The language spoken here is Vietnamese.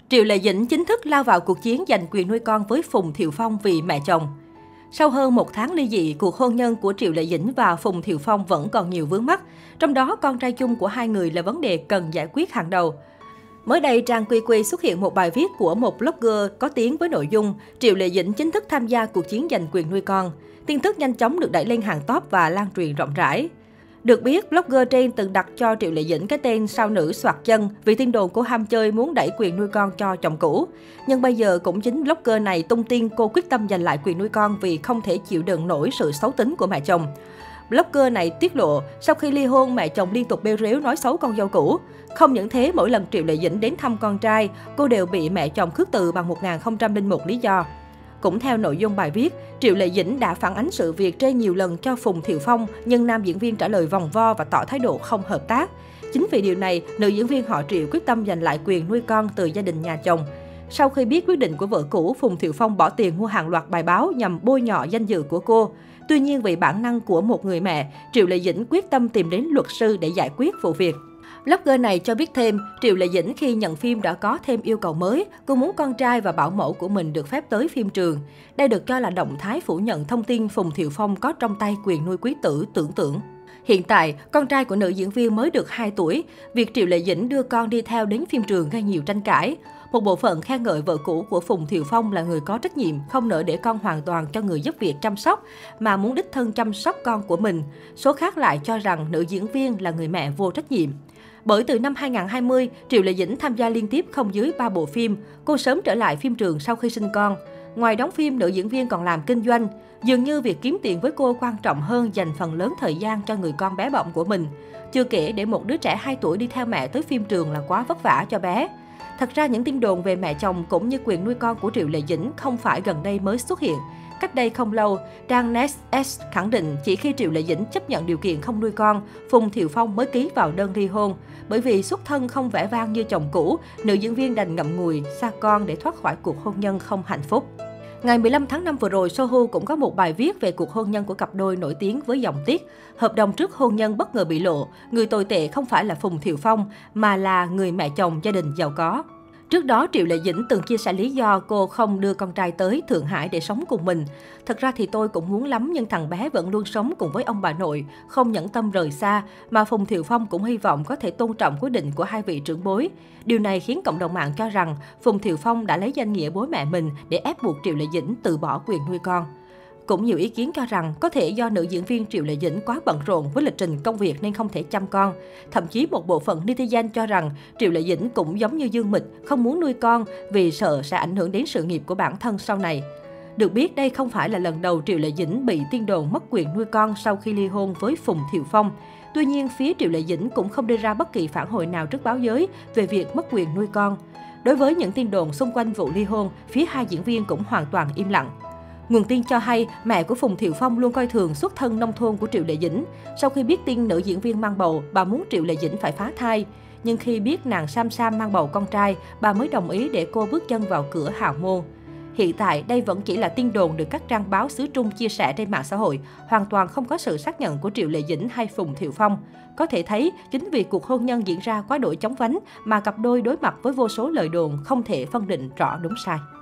Triệu Lệ Dĩnh chính thức lao vào cuộc chiến giành quyền nuôi con với Phùng Thiệu Phong vì mẹ chồng. Sau hơn một tháng ly dị, cuộc hôn nhân của Triệu Lệ Dĩnh và Phùng Thiệu Phong vẫn còn nhiều vướng mắc. Trong đó, con trai chung của hai người là vấn đề cần giải quyết hàng đầu. Mới đây, trang QQ xuất hiện một bài viết của một blogger có tiếng với nội dung Triệu Lệ Dĩnh chính thức tham gia cuộc chiến giành quyền nuôi con. Tin tức nhanh chóng được đẩy lên hàng top và lan truyền rộng rãi. Được biết, blogger trên từng đặt cho Triệu Lệ Dĩnh cái tên sao nữ soạt chân vì tin đồn cô ham chơi muốn đẩy quyền nuôi con cho chồng cũ. Nhưng bây giờ cũng chính blogger này tung tin cô quyết tâm giành lại quyền nuôi con vì không thể chịu đựng nổi sự xấu tính của mẹ chồng. Blogger này tiết lộ, sau khi ly hôn, mẹ chồng liên tục bêu rếu nói xấu con dâu cũ. Không những thế, mỗi lần Triệu Lệ Dĩnh đến thăm con trai, cô đều bị mẹ chồng khước từ bằng 1001 lý do. Cũng theo nội dung bài viết, Triệu Lệ Dĩnh đã phản ánh sự việc trên nhiều lần cho Phùng Thiệu Phong, nhưng nam diễn viên trả lời vòng vo và tỏ thái độ không hợp tác. Chính vì điều này, nữ diễn viên họ Triệu quyết tâm giành lại quyền nuôi con từ gia đình nhà chồng. Sau khi biết quyết định của vợ cũ, Phùng Thiệu Phong bỏ tiền mua hàng loạt bài báo nhằm bôi nhọ danh dự của cô. Tuy nhiên, vì bản năng của một người mẹ, Triệu Lệ Dĩnh quyết tâm tìm đến luật sư để giải quyết vụ việc. Blogger này cho biết thêm, Triệu Lệ Dĩnh khi nhận phim đã có thêm yêu cầu mới, cô muốn con trai và bảo mẫu của mình được phép tới phim trường. Đây được cho là động thái phủ nhận thông tin Phùng Thiệu Phong có trong tay quyền nuôi quý tử tưởng tượng. Hiện tại, con trai của nữ diễn viên mới được 2 tuổi, việc Triệu Lệ Dĩnh đưa con đi theo đến phim trường gây nhiều tranh cãi. Một bộ phận khen ngợi vợ cũ của Phùng Thiệu Phong là người có trách nhiệm, không nỡ để con hoàn toàn cho người giúp việc chăm sóc, mà muốn đích thân chăm sóc con của mình. Số khác lại cho rằng nữ diễn viên là người mẹ vô trách nhiệm. Bởi từ năm 2020, Triệu Lệ Dĩnh tham gia liên tiếp không dưới 3 bộ phim. Cô sớm trở lại phim trường sau khi sinh con. Ngoài đóng phim, nữ diễn viên còn làm kinh doanh. Dường như việc kiếm tiền với cô quan trọng hơn dành phần lớn thời gian cho người con bé bỏng của mình. Chưa kể để một đứa trẻ 2 tuổi đi theo mẹ tới phim trường là quá vất vả cho bé. Thật ra những tin đồn về mẹ chồng cũng như quyền nuôi con của Triệu Lệ Dĩnh không phải gần đây mới xuất hiện. Cách đây không lâu, trang NetS khẳng định chỉ khi Triệu Lệ Dĩnh chấp nhận điều kiện không nuôi con, Phùng Thiệu Phong mới ký vào đơn ly hôn. Bởi vì xuất thân không vẻ vang như chồng cũ, nữ diễn viên đành ngậm ngùi, xa con để thoát khỏi cuộc hôn nhân không hạnh phúc. Ngày 15 tháng 5 vừa rồi, Sohu cũng có một bài viết về cuộc hôn nhân của cặp đôi nổi tiếng với dòng tiết. Hợp đồng trước hôn nhân bất ngờ bị lộ, người tồi tệ không phải là Phùng Thiệu Phong, mà là người mẹ chồng gia đình giàu có. Trước đó, Triệu Lệ Dĩnh từng chia sẻ lý do cô không đưa con trai tới Thượng Hải để sống cùng mình. Thật ra thì tôi cũng muốn lắm nhưng thằng bé vẫn luôn sống cùng với ông bà nội, không nhẫn tâm rời xa, mà Phùng Thiệu Phong cũng hy vọng có thể tôn trọng quyết định của hai vị trưởng bối. Điều này khiến cộng đồng mạng cho rằng Phùng Thiệu Phong đã lấy danh nghĩa bố mẹ mình để ép buộc Triệu Lệ Dĩnh từ bỏ quyền nuôi con. Cũng nhiều ý kiến cho rằng có thể do nữ diễn viên Triệu Lệ Dĩnh quá bận rộn với lịch trình công việc nên không thể chăm con. Thậm chí một bộ phận netizen cho rằng Triệu Lệ Dĩnh cũng giống như Dương Mịch, không muốn nuôi con vì sợ sẽ ảnh hưởng đến sự nghiệp của bản thân sau này. Được biết, đây không phải là lần đầu Triệu Lệ Dĩnh bị tin đồn mất quyền nuôi con sau khi ly hôn với Phùng Thiệu Phong. Tuy nhiên, phía Triệu Lệ Dĩnh cũng không đưa ra bất kỳ phản hồi nào trước báo giới về việc mất quyền nuôi con. Đối với những tin đồn xung quanh vụ ly hôn, phía hai diễn viên cũng hoàn toàn im lặng. Nguồn tin cho hay, mẹ của Phùng Thiệu Phong luôn coi thường xuất thân nông thôn của Triệu Lệ Dĩnh. Sau khi biết tin nữ diễn viên mang bầu, bà muốn Triệu Lệ Dĩnh phải phá thai. Nhưng khi biết nàng Sam Sam mang bầu con trai, bà mới đồng ý để cô bước chân vào cửa hào môn. Hiện tại, đây vẫn chỉ là tin đồn được các trang báo xứ Trung chia sẻ trên mạng xã hội, hoàn toàn không có sự xác nhận của Triệu Lệ Dĩnh hay Phùng Thiệu Phong. Có thể thấy, chính vì cuộc hôn nhân diễn ra quá đổi chóng vánh mà cặp đôi đối mặt với vô số lời đồn không thể phân định rõ đúng sai.